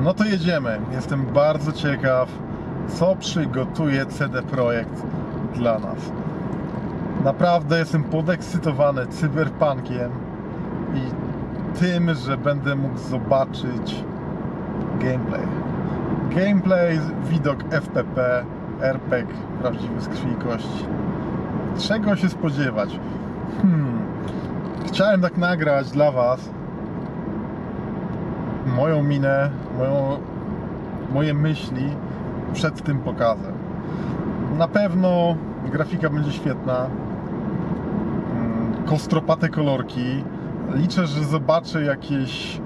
No to jedziemy. Jestem bardzo ciekaw, co przygotuje CD Projekt dla nas. Naprawdę jestem podekscytowany cyberpunkiem i tym, że będę mógł zobaczyć gameplay. Gameplay, widok FPP, RPG, prawdziwy z krwi i kości. Czego się spodziewać? Chciałem tak nagrać dla Was moją minę, moje myśli przed tym pokazem. Na pewno grafika będzie świetna, kostropate kolorki. Liczę, że zobaczę jakieś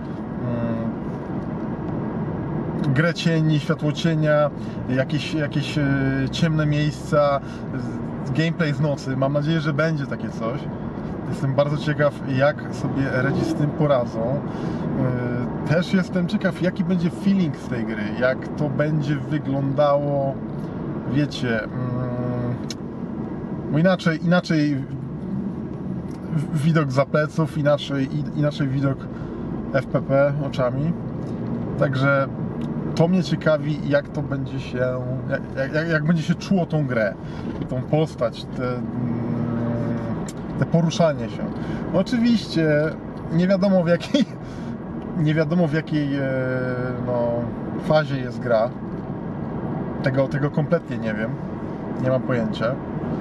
grę cieni, światłocienia, jakieś ciemne miejsca, gameplay z nocy. Mam nadzieję, że będzie takie coś. Jestem bardzo ciekaw, jak sobie Redzi z tym poradzą. Też jestem ciekaw, jaki będzie feeling z tej gry, jak to będzie wyglądało, wiecie, bo inaczej widok za pleców, inaczej widok FPP oczami. Także to mnie ciekawi, jak to będzie się, jak będzie się czuło tą grę, tą postać, te poruszanie się. Oczywiście nie wiadomo w jakiej no, fazie jest gra. Tego kompletnie nie wiem. Nie mam pojęcia.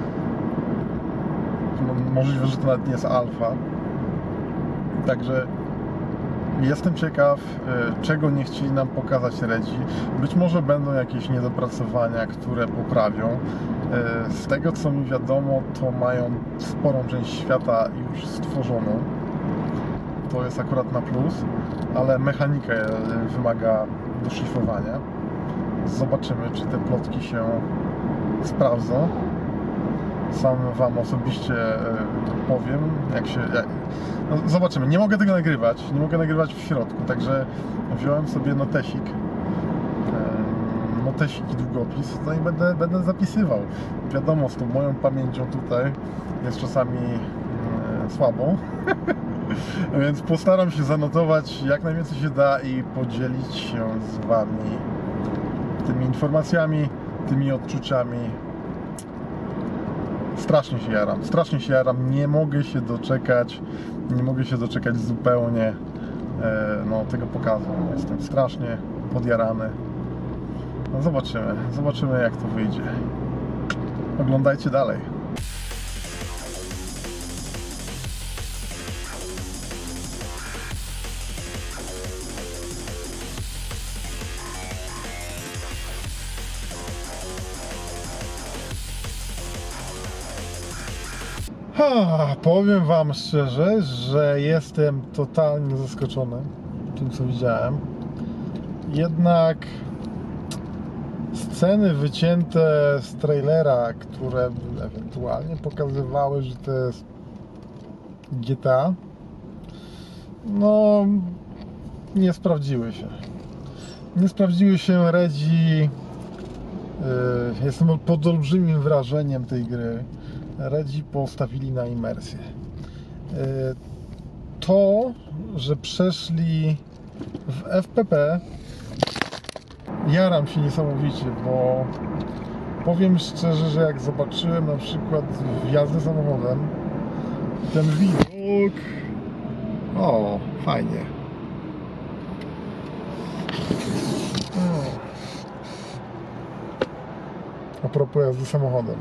Możliwe, że to nawet nie jest alfa. Także jestem ciekaw, czego nie chcieli nam pokazać Redzi. Być może będą jakieś niedopracowania, które poprawią. Z tego, co mi wiadomo, to mają sporą część świata już stworzoną. To jest akurat na plus, ale mechanika wymaga doszlifowania. Zobaczymy, czy te plotki się sprawdzą. Sam Wam osobiście powiem, no zobaczymy. Nie mogę tego nagrywać, nie mogę nagrywać w środku, także wziąłem sobie notesik i długopis, no i będę zapisywał. Wiadomo, z tą moją pamięcią tutaj jest czasami słabą, więc postaram się zanotować jak najwięcej się da i podzielić się z Wami tymi informacjami, tymi odczuciami. Strasznie się jaram, nie mogę się doczekać zupełnie tego pokazu. Jestem strasznie podjarany. No zobaczymy jak to wyjdzie. Oglądajcie dalej. Powiem Wam szczerze, że jestem totalnie zaskoczony tym, co widziałem. Jednak sceny wycięte z trailera, które ewentualnie pokazywały, że to jest GTA, no nie sprawdziły się. Nie sprawdziły się Redzi. Jestem pod olbrzymim wrażeniem tej gry. Redzi postawili na imersję. To, że przeszli w FPP, jaram się niesamowicie, bo powiem szczerze, że jak zobaczyłem na przykład jazdę samochodem, ten widok, fajnie. A propos jazdy samochodem.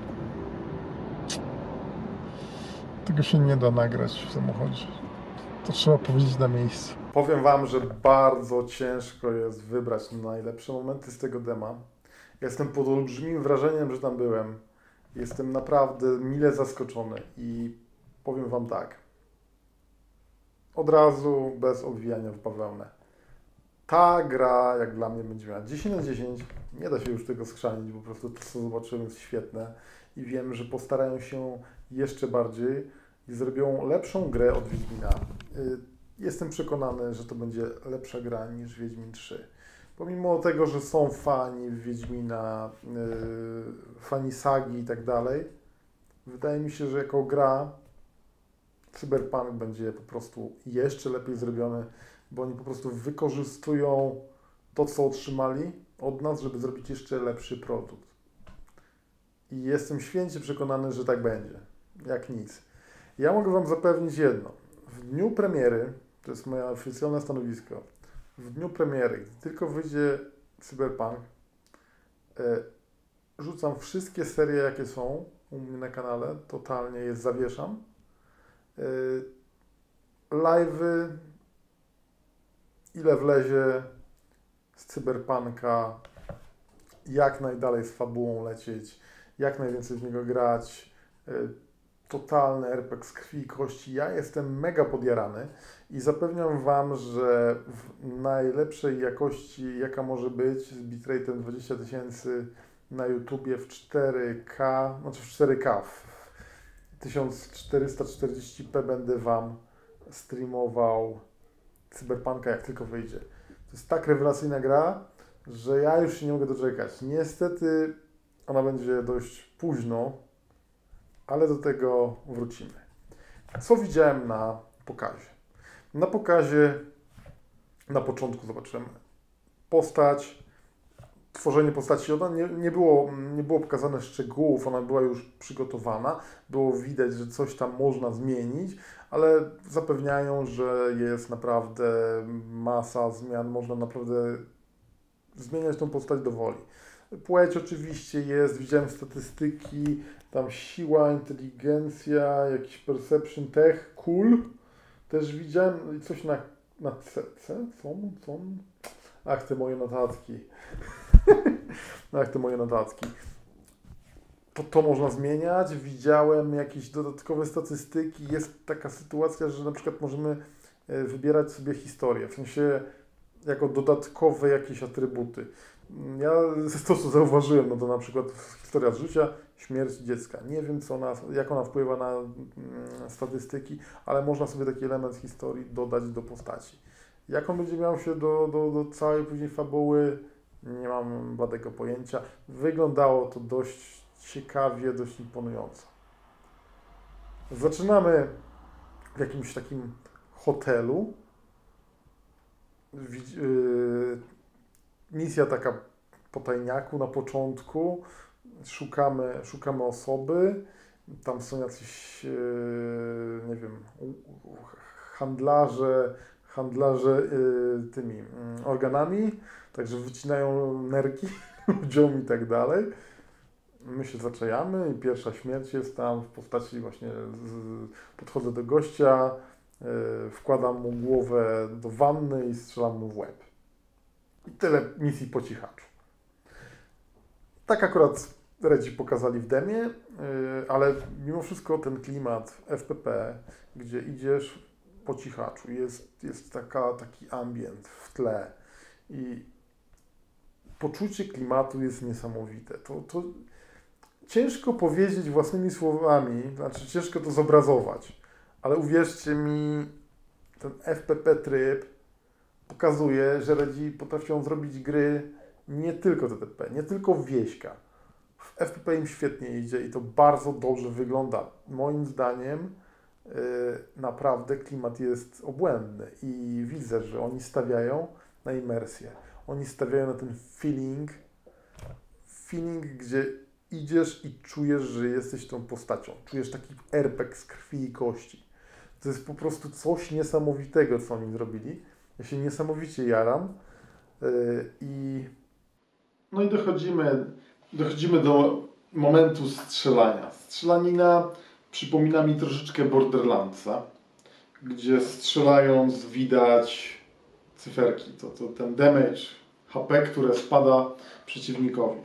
Tego się nie da nagrać w samochodzie. To trzeba powiedzieć na miejscu. Powiem Wam, że bardzo ciężko jest wybrać najlepsze momenty z tego dema. Jestem pod olbrzymim wrażeniem, że tam byłem. Jestem naprawdę mile zaskoczony i powiem Wam tak. Od razu, bez obwijania w bawełnę. Ta gra, jak dla mnie, będzie miała 10 na 10. Nie da się już tego skrzanić, po prostu to, co zobaczyłem, jest świetne. I wiem, że postarają się jeszcze bardziej i zrobią lepszą grę od Wiedźmina. Jestem przekonany, że to będzie lepsza gra niż Wiedźmin 3. Pomimo tego, że są fani Wiedźmina, fani sagi i tak dalej, wydaje mi się, że jako gra Cyberpunk będzie po prostu jeszcze lepiej zrobiony, bo oni po prostu wykorzystują to, co otrzymali od nas, żeby zrobić jeszcze lepszy produkt. I jestem święcie przekonany, że tak będzie. Jak nic. Ja mogę Wam zapewnić jedno. W dniu premiery, to jest moje oficjalne stanowisko, w dniu premiery, gdy tylko wyjdzie Cyberpunk, rzucam wszystkie serie, jakie są u mnie na kanale, totalnie je zawieszam. Live'y, ile wlezie z Cyberpunka, jak najdalej z fabułą lecieć, jak najwięcej w niego grać, totalny RPG z krwi i kości. Ja jestem mega podjarany i zapewniam Wam, że w najlepszej jakości, jaka może być, z bitrate'em 20 000 na YouTubie w 4K, znaczy w 4K, w 1440p będę Wam streamował Cyberpunka, jak tylko wyjdzie. To jest tak rewelacyjna gra, że ja już się nie mogę doczekać. Niestety ona będzie dość późno, ale do tego wrócimy. Co widziałem na pokazie? Na pokazie na początku zobaczyłem postać, tworzenie postaci. Ona nie było pokazane szczegółów, ona była już przygotowana. Było widać, że coś tam można zmienić, ale zapewniają, że jest naprawdę masa zmian, można naprawdę zmieniać tą postać do woli. Płeć oczywiście jest, widziałem statystyki, tam siła, inteligencja, jakiś perception, tech, cool. Też widziałem coś na C? Co? Ach, te moje notatki. Ach, te moje notatki. To można zmieniać. Widziałem jakieś dodatkowe statystyki. Jest taka sytuacja, że na przykład możemy wybierać sobie historię, w sensie jako dodatkowe jakieś atrybuty. Ja to, co zauważyłem, no to na przykład historia z życia, śmierć dziecka. Nie wiem, jak ona wpływa na statystyki, ale można sobie taki element historii dodać do postaci. Jak on będzie miał się do całej później fabuły, nie mam bladego pojęcia. Wyglądało to dość ciekawie, dość imponująco. Zaczynamy w jakimś takim hotelu. Misja taka po tajniaku na początku. Szukamy osoby. Tam są jacyś, nie wiem, handlarze tymi organami, także wycinają nerki ludziom i tak dalej. My się zaczajamy i pierwsza śmierć jest tam w postaci właśnie, podchodzę do gościa, wkładam mu głowę do wanny i strzelam mu w łeb. I tyle misji po cichaczu. Tak akurat Redzi pokazali w demie, ale mimo wszystko ten klimat FPP, gdzie idziesz po cichaczu, jest taki ambient w tle i poczucie klimatu jest niesamowite. To ciężko powiedzieć własnymi słowami, znaczy ciężko to zobrazować, ale uwierzcie mi, ten FPP tryb pokazuje, że Redzi potrafią zrobić gry nie tylko TTP, nie tylko wieśka. W FPP im świetnie idzie i to bardzo dobrze wygląda. Moim zdaniem naprawdę klimat jest obłędny i widzę, że oni stawiają na imersję. Oni stawiają na ten feeling, gdzie idziesz i czujesz, że jesteś tą postacią. Czujesz taki RPG z krwi i kości. To jest po prostu coś niesamowitego, co oni zrobili. Ja się niesamowicie jaram. No i dochodzimy do momentu strzelania. Strzelanina przypomina mi troszeczkę Borderlandsa, gdzie strzelając widać cyferki. To ten damage, HP, które spada przeciwnikowi.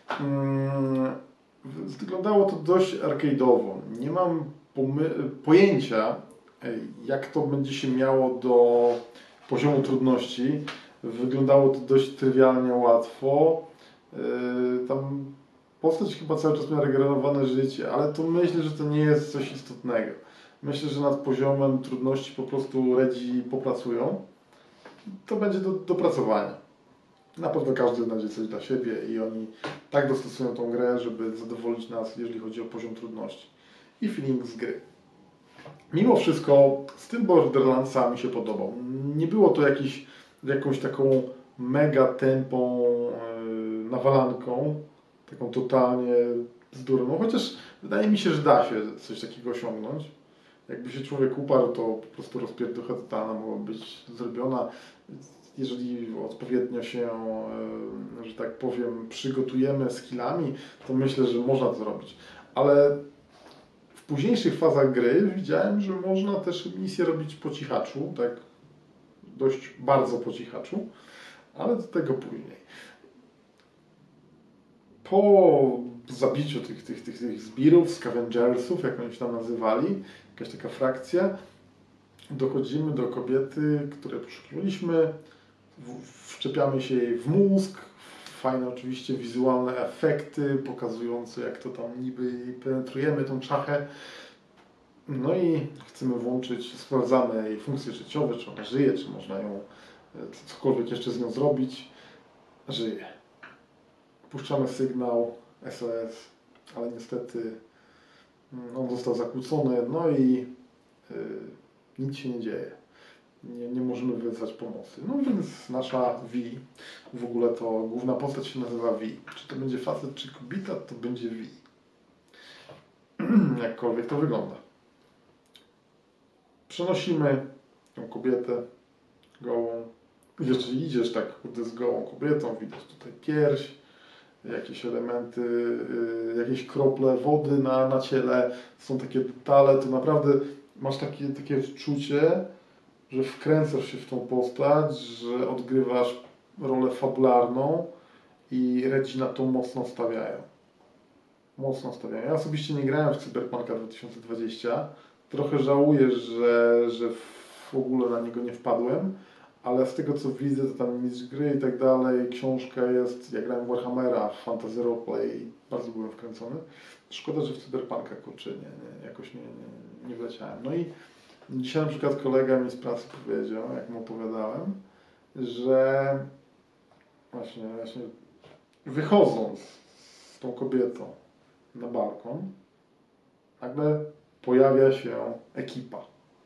Wyglądało to dość arcade'owo. Nie mam pojęcia, jak to będzie się miało do poziomu trudności. Wyglądało to dość trywialnie, łatwo. Tam postać chyba cały czas miała regenerowane życie, ale to myślę, że to nie jest coś istotnego. Myślę, że nad poziomem trudności po prostu Redzi popracują. To będzie do dopracowania. Na pewno każdy znajdzie coś dla siebie i oni tak dostosują tą grę, żeby zadowolić nas, jeżeli chodzi o poziom trudności i feeling z gry. Mimo wszystko styl Borderlandsa mi się podobał. Nie było to jakąś taką mega tempą, nawalanką, taką totalnie bzdurną, chociaż wydaje mi się, że da się coś takiego osiągnąć. Jakby się człowiek uparł, to po prostu rozpierducha totalna mogła być zrobiona. Jeżeli odpowiednio się, że tak powiem, przygotujemy skillami, to myślę, że można to zrobić. Ale w późniejszych fazach gry widziałem, że można też misję robić po cichaczu, tak dość bardzo po cichaczu, ale do tego później. Po zabiciu tych zbirów, scavengersów, jak oni się tam nazywali, jakaś taka frakcja, dochodzimy do kobiety, której poszukiwaliśmy, wszczepiamy się jej w mózg, fajne oczywiście wizualne efekty pokazujące, jak to tam niby penetrujemy tą czachę. No i chcemy włączyć, sprawdzamy jej funkcje życiowe, czy ona żyje, czy można ją cokolwiek jeszcze z nią zrobić. Żyje. Puszczamy sygnał SOS, ale niestety on został zakłócony, no i nic się nie dzieje. Nie możemy wezwać pomocy. No więc nasza V, w ogóle to główna postać się nazywa V. Czy to będzie facet, czy kobieta, to będzie V. Jakkolwiek to wygląda. Przenosimy tą kobietę gołą. Jeżeli idziesz tak z gołą kobietą, widać tutaj pierś, jakieś elementy, jakieś krople wody na ciele, są takie detale, to naprawdę masz takie wczucie, że wkręcasz się w tą postać, że odgrywasz rolę fabularną i Redzi na to mocno stawiają. Mocno stawiają. Ja osobiście nie grałem w Cyberpunka 2020. Trochę żałuję, że w ogóle na niego nie wpadłem, ale z tego co widzę, to tam mistrz gry i tak dalej, książka jest, ja grałem w Warhammera, w Fantasy Roleplay i bardzo byłem wkręcony. Szkoda, że w Cyberpunka, kurczę, jakoś nie wleciałem. No i dzisiaj na przykład kolega mi z pracy powiedział, jak mu opowiadałem, że właśnie wychodząc z tą kobietą na balkon, nagle pojawia się ekipa.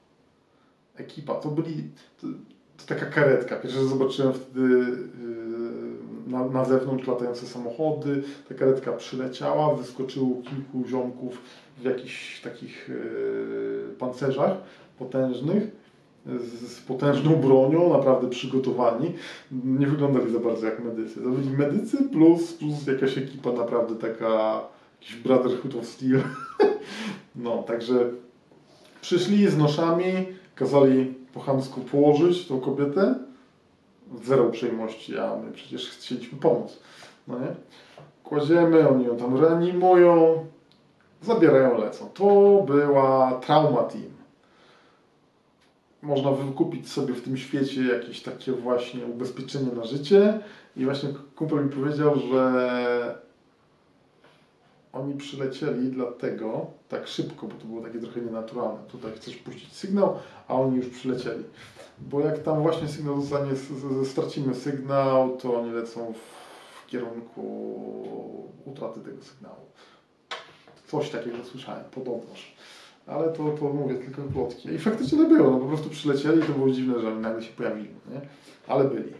To taka karetka. Pierwszy raz zobaczyłem wtedy na zewnątrz latające samochody. Ta karetka przyleciała, wyskoczyło kilku ziomków w jakichś takich pancerzach potężnych, z potężną bronią, naprawdę przygotowani. Nie wyglądali za bardzo jak medycy. To byli medycy plus jakaś ekipa naprawdę taka, jakiś Brotherhood of Steel. No, także przyszli z noszami, kazali po chamsku położyć tą kobietę. Zero uprzejmości, a my przecież chcieliśmy pomóc. No nie? Kładziemy, oni ją tam reanimują, zabierają, lecą. To była Trauma Team. Można wykupić sobie w tym świecie jakieś takie właśnie ubezpieczenie na życie i właśnie kumpel mi powiedział, że oni przylecieli dlatego tak szybko, bo to było takie trochę nienaturalne. Tutaj chcesz puścić sygnał, a oni już przylecieli. Bo jak tam właśnie sygnał zostanie, stracimy sygnał, to oni lecą w kierunku utraty tego sygnału. Coś takiego słyszałem, podobnoż. Ale to mówię tylko plotki. I faktycznie to było, no po prostu przylecieli i to było dziwne, że nagle się pojawili, nie? Ale byli.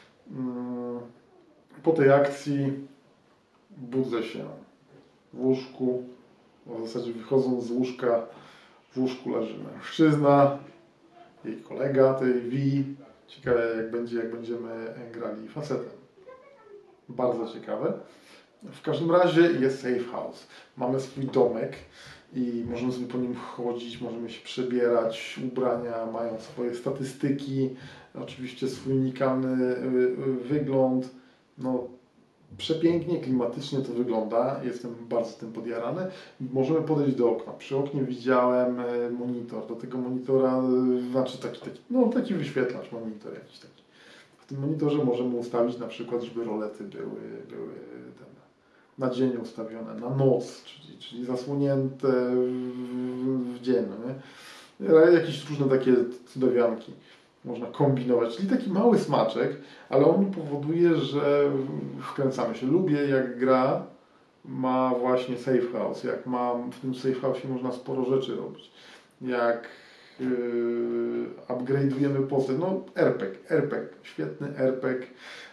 Po tej akcji budzę się w łóżku, w zasadzie wychodząc z łóżka, w łóżku leży mężczyzna, jej kolega, tej V. Ciekawe jak będziemy grali facetem. Bardzo ciekawe. W każdym razie jest safe house. Mamy swój domek i możemy sobie po nim chodzić, możemy się przebierać, ubrania mają swoje statystyki, oczywiście swój unikalny wygląd. No, przepięknie, klimatycznie to wygląda. Jestem bardzo tym podjarany. Możemy podejść do okna. Przy oknie widziałem monitor. Do tego monitora, znaczy taki wyświetlacz, monitor jakiś taki. W tym monitorze możemy ustawić na przykład, żeby rolety były na dzień ustawione, na noc, czyli zasłonięte w dzień. No nie? Jakieś różne takie cudawianki można kombinować, czyli taki mały smaczek, ale on powoduje, że wkręcamy się. Lubię jak gra ma właśnie safe house, jak w tym safe house można sporo rzeczy robić. Jak upgrade'ujemy postać. No RPG, świetny RPG.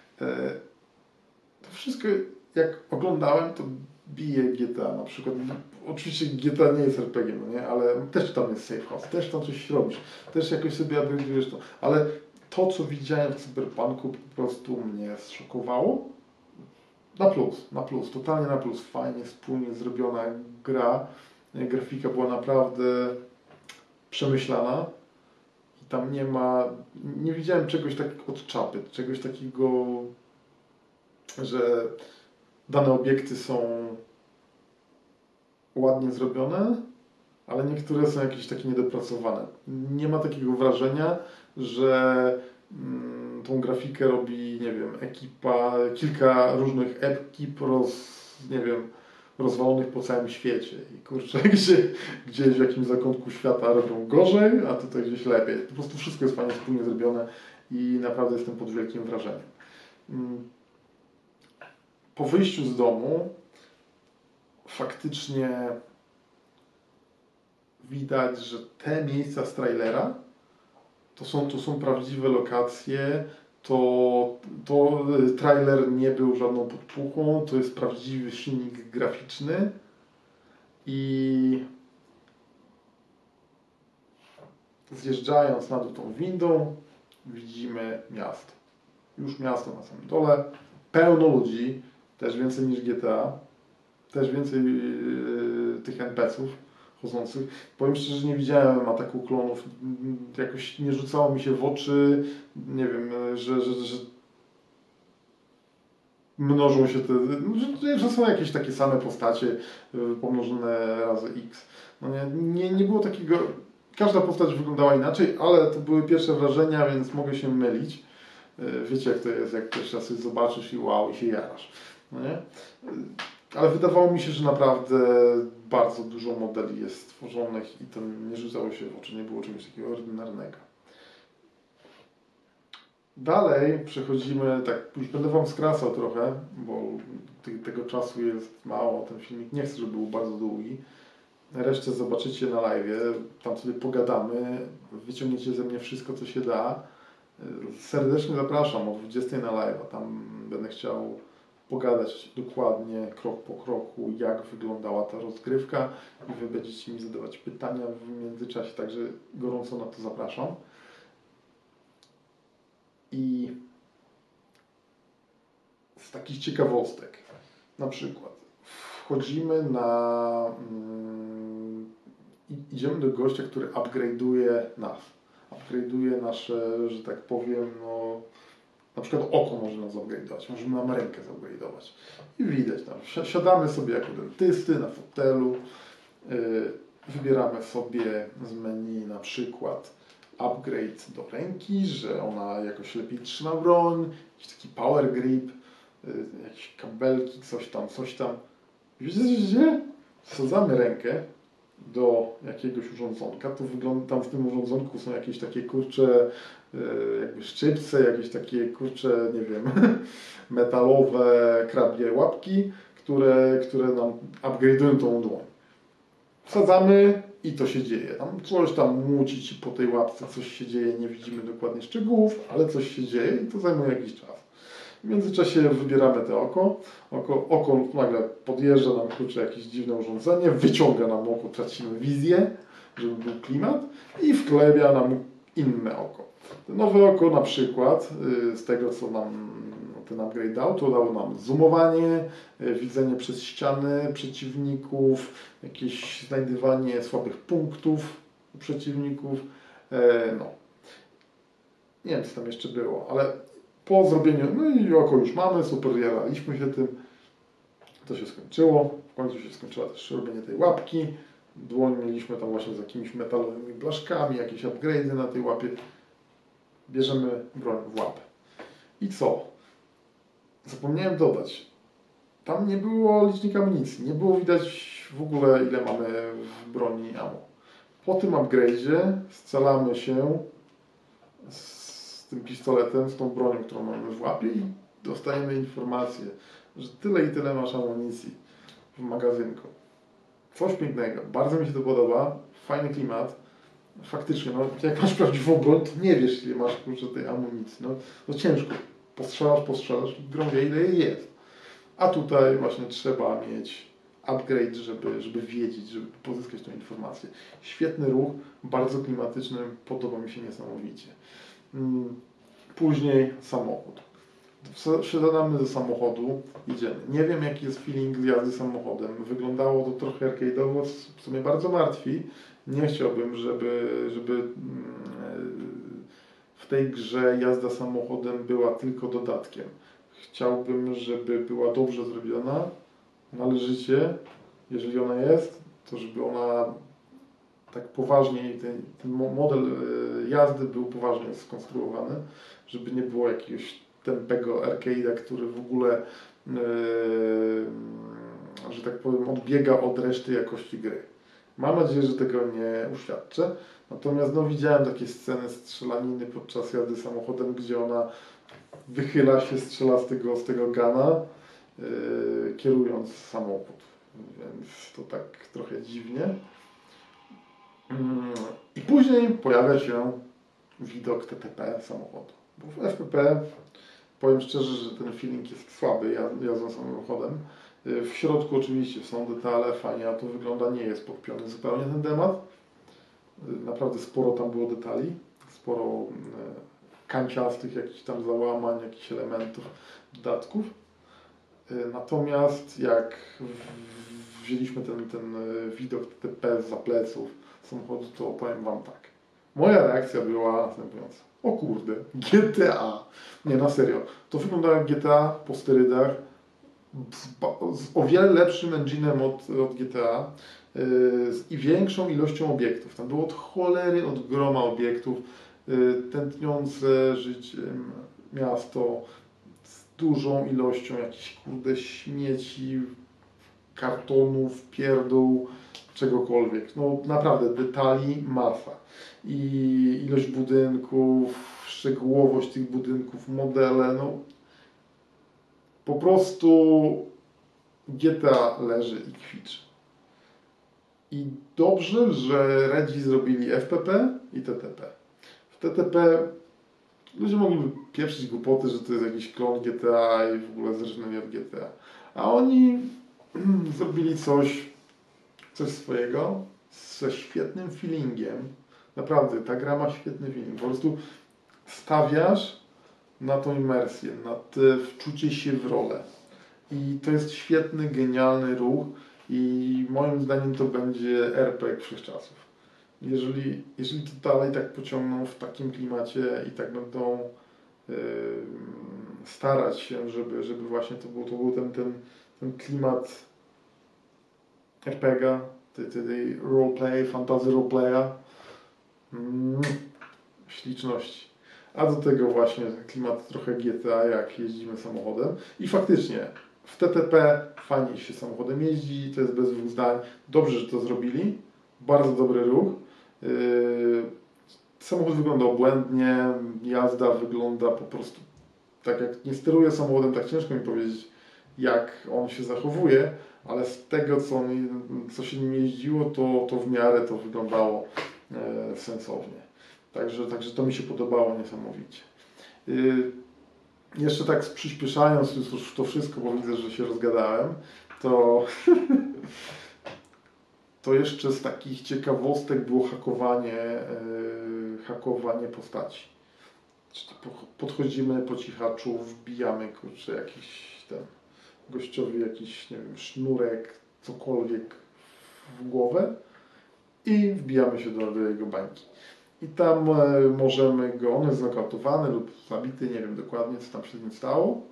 To wszystko, jak oglądałem, to bije GTA na przykład. Oczywiście GTA nie jest RPG, no nie? Ale też tam jest safe house, też tam coś robisz, też jakoś sobie upgrade'ujesz to. Ale to, co widziałem w Cyberpunku, po prostu mnie zszokowało. Na plus, totalnie na plus. Fajnie, spójnie zrobiona gra. Grafika była naprawdę przemyślana. I tam nie widziałem czegoś takiego od czapy, czegoś takiego, że dane obiekty są ładnie zrobione, ale niektóre są jakieś takie niedopracowane. Nie ma takiego wrażenia, że tą grafikę robi, nie wiem, kilka różnych ekip rozwalonych po całym świecie. I kurczę, gdzieś w jakimś zakątku świata robią gorzej, a tutaj gdzieś lepiej. Po prostu wszystko jest fajnie wspólnie zrobione i naprawdę jestem pod wielkim wrażeniem. Po wyjściu z domu faktycznie widać, że te miejsca z trailera to są prawdziwe lokacje, to trailer nie był żadną podpuchą, to jest prawdziwy silnik graficzny i zjeżdżając na dół tą windą widzimy miasto. Już miasto na samym dole, pełno ludzi, też więcej niż GTA, też więcej tych NPC-ów chodzących. Powiem szczerze, że nie widziałem ataku klonów, jakoś nie rzucało mi się w oczy, nie wiem, że mnożą się że są jakieś takie same postacie pomnożone razy X. No nie było takiego, każda postać wyglądała inaczej, ale to były pierwsze wrażenia, więc mogę się mylić. Wiecie jak to jest, jak pierwszy raz coś zobaczysz i wow, i się jarasz. No nie? Ale wydawało mi się, że naprawdę bardzo dużo modeli jest stworzonych i to nie rzucało się w oczy, nie było czegoś takiego ordynarnego. Dalej przechodzimy, tak już będę Wam skracał trochę, bo tego czasu jest mało, ten filmik nie chcę, żeby był bardzo długi. Resztę zobaczycie na live'ie, tam sobie pogadamy, wyciągniecie ze mnie wszystko, co się da. Serdecznie zapraszam o 20 na live'a, tam będę chciał pogadać dokładnie, krok po kroku, jak wyglądała ta rozgrywka i Wy będziecie mi zadawać pytania w międzyczasie, także gorąco na to zapraszam. I z takich ciekawostek, na przykład wchodzimy idziemy do gościa, który upgrade'uje nas. Upgrade'uje nasze, że tak powiem, no, na przykład oko może nas upgrade'ować, możemy nam rękę upgrade'ować. I widać tam, siadamy sobie jako dentysty na fotelu, wybieramy sobie z menu na przykład upgrade do ręki, że ona jakoś lepiej trzyma broń, jakiś taki power grip, jakieś kabelki, coś tam. Widzicie? Wsadzamy rękę do jakiegoś urządzonka, to wygląda, tam w tym urządzonku są jakieś takie kurcze jakby szczypce, jakieś takie kurcze, nie wiem, metalowe krabie łapki, które nam upgrade'ują tą dłoń. Wsadzamy i to się dzieje. Tam coś tam muci ci po tej łapce, coś się dzieje, nie widzimy dokładnie szczegółów, ale coś się dzieje i to zajmuje jakiś czas. W międzyczasie wybieramy te oko. Oko nagle podjeżdża nam, kurczę, jakieś dziwne urządzenie, wyciąga nam oko, tracimy wizję, żeby był klimat i wklebia nam inne oko. To nowe oko na przykład, z tego co nam ten upgrade dał, to dało nam zoomowanie, widzenie przez ściany przeciwników, jakieś znajdywanie słabych punktów przeciwników. No. Nie wiem, co tam jeszcze było, ale po zrobieniu, no i oko już mamy, super, jaraliśmy się tym, to się skończyło, w końcu się skończyło też robienie tej łapki, dłoń mieliśmy tam właśnie z jakimiś metalowymi blaszkami, jakieś upgrade'y na tej łapie, bierzemy broń w łapę. I co? Zapomniałem dodać, tam nie było licznika amunicji, nie było widać w ogóle ile mamy w broni ammo. Po tym upgrade'zie scalamy się z tym pistoletem, z tą bronią, którą mamy w łapie i dostajemy informację, że tyle i tyle masz amunicji w magazynku. Coś pięknego, bardzo mi się to podoba, fajny klimat. faktycznie, no, jak masz prawdziwą broń, to nie wiesz, ile masz kurczę tej amunicji. No ciężko. Postrzelasz, grom wie, ile jej jest. A tutaj właśnie trzeba mieć upgrade, żeby wiedzieć, żeby pozyskać tę informację. Świetny ruch, bardzo klimatyczny, podoba mi się niesamowicie. Później samochód. Wsiadamy do samochodu, idziemy. Nie wiem, jaki jest feeling jazdy samochodem. Wyglądało to trochę arcade'owo, co mnie bardzo martwi. Nie chciałbym, żeby w tej grze jazda samochodem była tylko dodatkiem. Chciałbym, żeby była dobrze zrobiona, należycie. Jeżeli ona jest, to żeby ona tak poważnie, ten model jazdy był poważnie skonstruowany, żeby nie było jakiegoś tępego arcade'a, który w ogóle, że tak powiem, odbiega od reszty jakości gry. Mam nadzieję, że tego nie uświadczę. Natomiast no, widziałem takie sceny strzelaniny podczas jazdy samochodem, gdzie ona wychyla się, strzela z tego gana, kierując samochód. Więc to tak trochę dziwnie. I później pojawia się widok TTP samochodu. Bo w FPP powiem szczerze, że ten feeling jest słaby jazdą samochodem. W środku oczywiście są detale, fajnie, a to wygląda, nie jest podpiony zupełnie ten temat. Naprawdę sporo tam było detali, sporo kanciastych jakichś tam załamań, jakichś elementów, dodatków. Natomiast jak wzięliśmy ten widok TTP za pleców samochodu, to powiem Wam tak. Moja reakcja była następująca. O kurde, GTA. Nie, na serio. To wygląda jak GTA po sterydach, z o wiele lepszym engine'em od GTA i większą ilością obiektów. Tam było od cholery, od groma obiektów, tętniące życiem miasto z dużą ilością jakichś kurde śmieci, kartonów, pierdół, czegokolwiek. No naprawdę, detali masa. I ilość budynków, szczegółowość tych budynków, modele, no po prostu GTA leży i kwiczy. I dobrze, że Redzi zrobili FPP i TTP. W TTP ludzie mogliby pieprzyć głupoty, że to jest jakiś klon GTA i w ogóle zresztą od GTA. A oni zrobili coś swojego, ze świetnym feelingiem. Naprawdę, ta gra ma świetny feeling. Po prostu stawiasz na tą imersję, na to wczucie się w rolę. I to jest świetny, genialny ruch i moim zdaniem to będzie RPG wszechczasów. Jeżeli to dalej tak pociągną w takim klimacie i tak będą starać się, żeby właśnie to był ten klimat RPGa, tej roleplay, fantasy roleplaya, śliczności. A do tego właśnie klimat trochę GTA, jak jeździmy samochodem. I faktycznie w TTP fajnie się samochodem jeździ, to jest bez dwóch zdań. Dobrze, że to zrobili. Bardzo dobry ruch. Samochód wygląda obłędnie, jazda wygląda po prostu tak, jak nie steruję samochodem, tak ciężko mi powiedzieć, jak on się zachowuje, ale z tego, co się nim jeździło, to w miarę to wyglądało sensownie. Także to mi się podobało niesamowicie. Jeszcze tak przyspieszając już to wszystko, bo widzę, że się rozgadałem, to, to jeszcze z takich ciekawostek było hakowanie postaci. Czyli podchodzimy po cichaczu, wbijamy kurczę jakiś gościowi jakiś, nie wiem, sznurek, cokolwiek w głowę i wbijamy się do jego bańki. I tam możemy go, on jest znokautowany lub zabity, nie wiem dokładnie, co tam się z nim stało.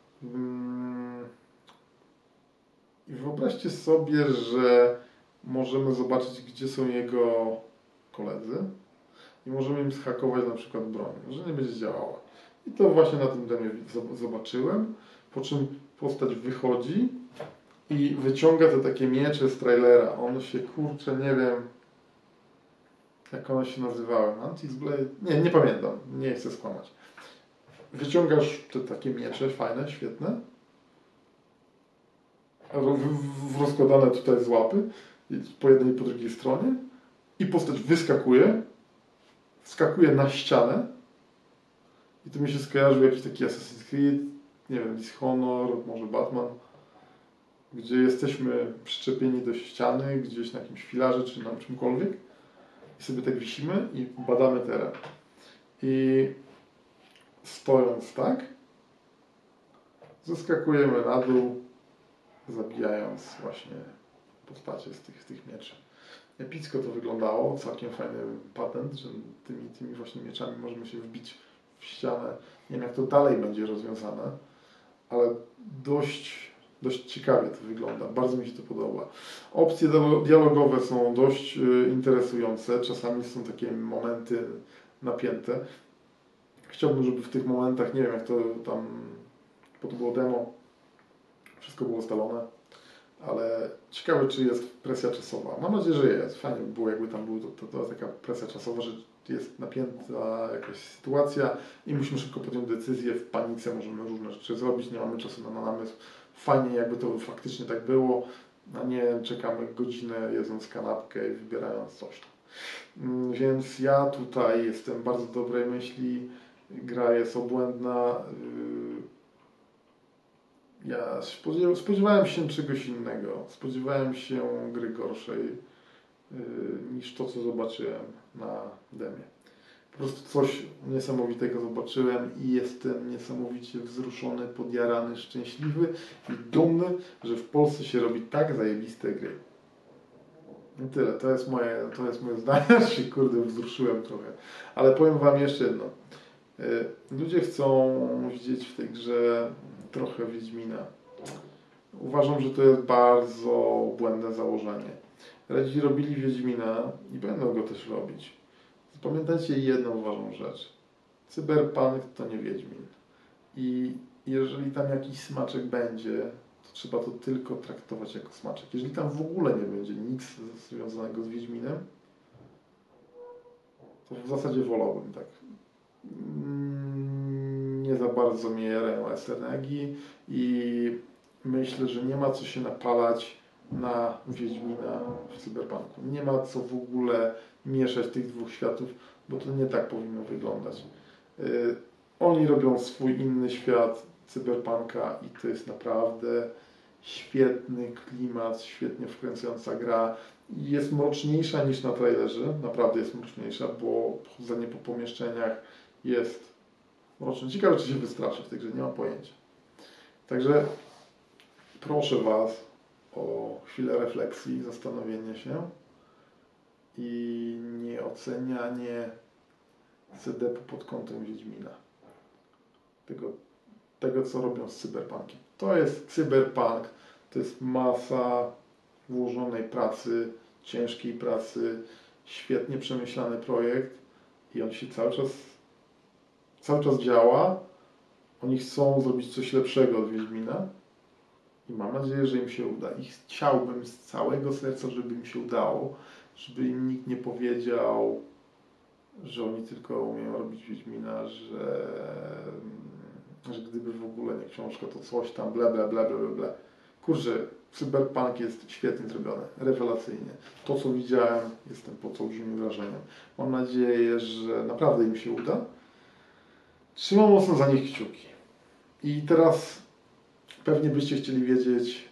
I wyobraźcie sobie, że możemy zobaczyć, gdzie są jego koledzy i możemy im zhakować na przykład broń, że nie będzie działała. I to właśnie na tym demie zobaczyłem, po czym postać wychodzi i wyciąga te takie miecze z trailera. One się, kurczę, nie wiem, jak one się nazywały. Mantis Blade? Nie pamiętam, nie chcę skłamać. Wyciągasz te takie miecze, fajne, świetne, rozkładane tutaj z łapy, po jednej i po drugiej stronie i postać wyskakuje skakuje na ścianę i to mi się skojarzył jakiś taki Assassin's Creed, nie wiem, Dishonor, może Batman, gdzie jesteśmy przyczepieni do ściany, gdzieś na jakimś filarze czy na czymkolwiek i sobie tak wisimy i badamy teren. I stojąc tak, zeskakujemy na dół, zabijając właśnie postacie z tych mieczy. Epicko to wyglądało, całkiem fajny patent, że tymi właśnie mieczami możemy się wbić w ścianę. Nie wiem, jak to dalej będzie rozwiązane, ale dość ciekawie to wygląda. Bardzo mi się to podoba. Opcje dialogowe są dość interesujące. Czasami są takie momenty napięte. Chciałbym, żeby w tych momentach, nie wiem, jak to tam, bo to było demo, wszystko było ustalone, ale ciekawe, czy jest presja czasowa. Mam nadzieję, że jest. Fajnie by było, jakby tam była to taka presja czasowa, że jest napięta jakaś sytuacja i musimy szybko podjąć decyzję, w panice możemy różne rzeczy zrobić, nie mamy czasu na namysł. Fajnie, jakby to faktycznie tak było, a nie czekamy godzinę jedząc kanapkę i wybierając coś tam. Więc ja tutaj jestem bardzo dobrej myśli, gra jest obłędna. Ja spodziewałem się czegoś innego. Spodziewałem się gry gorszej niż to, co zobaczyłem na demie. Po prostu coś niesamowitego zobaczyłem i jestem niesamowicie wzruszony, podjarany, szczęśliwy i dumny, że w Polsce się robi tak zajebiste gry. I tyle. To jest moje zdanie. Aż się kurde wzruszyłem trochę. Ale powiem Wam jeszcze jedno. Ludzie chcą widzieć w tej grze trochę Wiedźmina. Uważam, że to jest bardzo błędne założenie. Redzi robili Wiedźmina i będą go też robić. Pamiętajcie jedną ważną rzecz. Cyberpunk to nie Wiedźmin. I jeżeli tam jakiś smaczek będzie, to trzeba to tylko traktować jako smaczek. Jeżeli tam w ogóle nie będzie nic związanego z Wiedźminem, to w zasadzie wolałbym tak. Nie za bardzo mnie jarają SNG i myślę, że nie ma co się napalać na Wiedźmina w Cyberpunku. Nie ma co w ogóle mieszać tych dwóch światów, bo to nie tak powinno wyglądać. Oni robią swój inny świat Cyberpunka i to jest naprawdę świetny klimat, świetnie wkręcająca gra. Jest mroczniejsza niż na trailerze, naprawdę jest mroczniejsza, bo chodzenie po pomieszczeniach jest mroczne. Ciekawe, czy się wystraszy w tej grze, nie mam pojęcia. Także proszę Was o chwilę refleksji, zastanowienia się i nieocenianie CD-u pod kątem Wiedźmina. Tego, co robią z Cyberpunkiem. To jest Cyberpunk, to jest masa włożonej pracy, ciężkiej pracy, świetnie przemyślany projekt i on się cały czas działa. Oni chcą zrobić coś lepszego od Wiedźmina i mam nadzieję, że im się uda. I chciałbym z całego serca, żeby im się udało, żeby im nikt nie powiedział, że oni tylko umieją robić Wiedźmina, że gdyby w ogóle nie książka, to coś tam, ble, ble, ble, ble, ble. Kurczę, Cyberpunk jest świetnie zrobiony, rewelacyjnie. To, co widziałem, jestem pod olbrzymim wrażeniem. Mam nadzieję, że naprawdę im się uda. Trzymam mocno za nich kciuki. I teraz pewnie byście chcieli wiedzieć,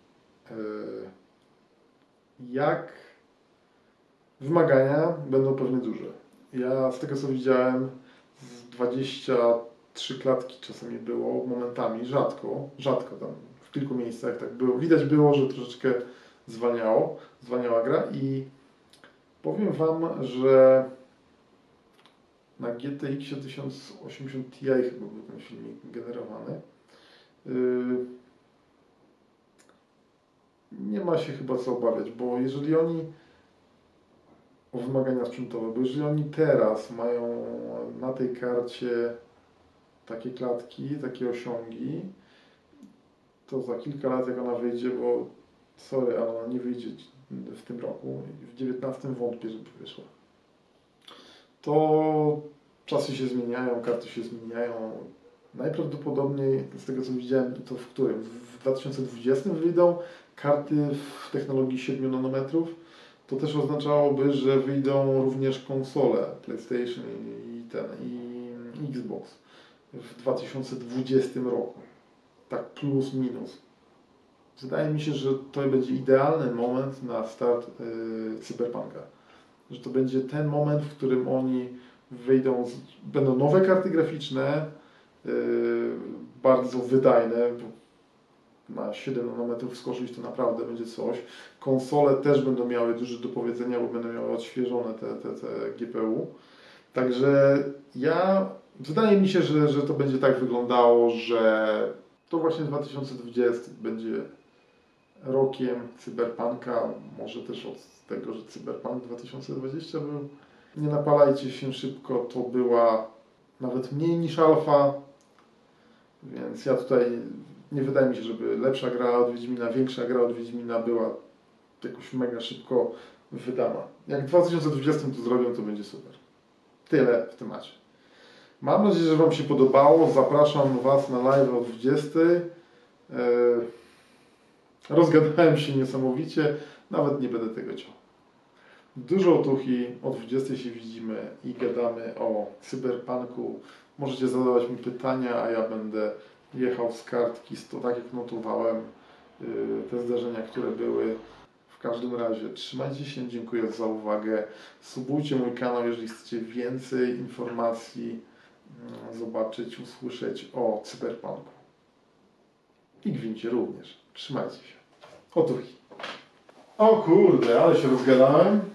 jak wymagania będą pewnie duże. Ja z tego, co widziałem, z 23 klatki czasami było, momentami, rzadko tam w kilku miejscach tak było. Widać było, że troszeczkę zwalniała gra i powiem Wam, że na GTX 1080 Ti chyba był ten filmik generowany. Nie ma się chyba co obawiać, bo jeżeli oni o wymagania sprzętowe, bo jeżeli oni teraz mają na tej karcie takie klatki, takie osiągi, to za kilka lat jak ona wyjdzie, bo sorry, ale ona nie wyjdzie w tym roku, w 19 wątpię, żeby wyszła, to czasy się zmieniają, karty się zmieniają. Najprawdopodobniej, z tego co widziałem, to w którym? W 2020 wyjdą karty w technologii 7 nanometrów, to też oznaczałoby, że wyjdą również konsole PlayStation i Xbox w 2020 roku. Tak plus minus. Wydaje mi się, że to będzie idealny moment na start Cyberpunka. Że to będzie ten moment, w którym oni wyjdą, będą nowe karty graficzne, bardzo wydajne, bo na 7 nanometrów skoczyć to naprawdę będzie coś. Konsole też będą miały dużo do powiedzenia, bo będą miały odświeżone te GPU. Także wydaje mi się, że to będzie tak wyglądało, że to właśnie 2020 będzie rokiem Cyberpunka, może też od tego, że Cyberpunk 2020 był. Nie napalajcie się szybko, to była nawet mniej niż alfa, więc ja tutaj nie wydaje mi się, żeby lepsza gra od Wiedźmina, większa gra od Wiedźmina była jakoś mega szybko wydana. Jak w 2020 to zrobią, to będzie super. Tyle w temacie. Mam nadzieję, że Wam się podobało. Zapraszam Was na live o 20. Rozgadałem się niesamowicie, nawet nie będę tego ciął. Dużo otuchy, o 20 się widzimy i gadamy o Cyberpunku. Możecie zadawać mi pytania, a ja będę jechał z kartki, tak jak notowałem te zdarzenia, które były. W każdym razie trzymajcie się, dziękuję za uwagę. Subujcie mój kanał, jeżeli chcecie więcej informacji zobaczyć, usłyszeć o Cyberpunku. I Gwincie również. Trzymajcie się. Otuchy. O kurde, ale się rozgadałem.